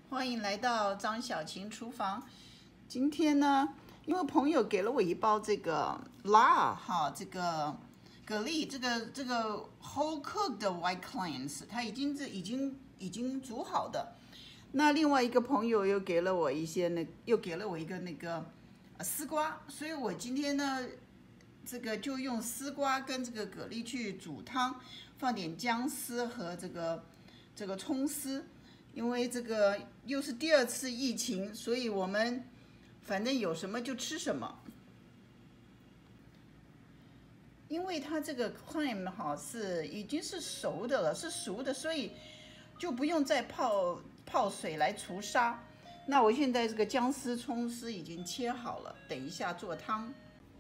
欢迎来到张小琴厨房。今天呢，因为朋友给了我一包这个 lard 哈，这个蛤蜊，这个 whole cooked white clams， 它已经煮好的。那另外一个朋友又给了我一个那个丝瓜，所以我今天呢，这个就用丝瓜跟这个蛤蜊去煮汤，放点姜丝和这个葱丝。因为这个又是第二次疫情，所以我们反正有什么就吃什么。因为它这个 clam 哈已经是熟的了，是熟的，所以就不用再泡水来除沙。那我现在这个姜丝、葱丝已经切好了，等一下做汤。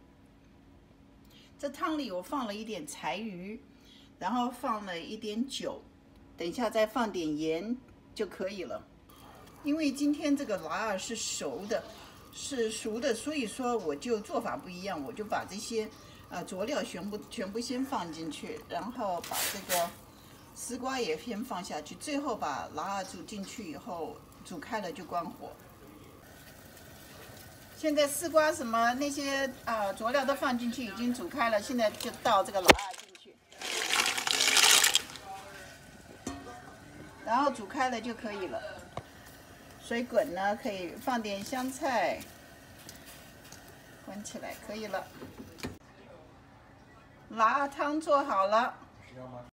这汤里我放了一点柴鱼，然后放了一点酒，等一下再放点盐就可以了。因为今天这个lard是熟的，所以说我就做法不一样，我就把这些佐料全部先放进去，然后把这个丝瓜也先放下去，最后把lard煮进去以后，煮开了就关火。现在丝瓜什么那些佐料都放进去，已经煮开了，现在就倒这个lard进去，然后煮开了就可以了。水滚呢，可以放点香菜，滚起来可以了。lard汤做好了，